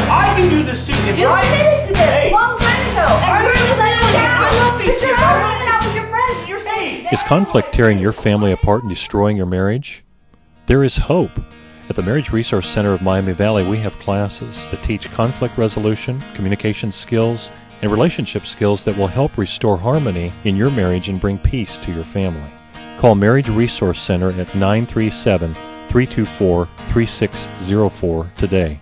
I can do this too. If You committed to this a long time ago. I love these kids. You're hanging out with your friends and you're saying... Is conflict tearing your family apart and destroying your marriage? There is hope. At the Marriage Resource Center of Miami Valley, we have classes that teach conflict resolution, communication skills, and relationship skills that will help restore harmony in your marriage and bring peace to your family. Call Marriage Resource Center at 937-324-3604 today.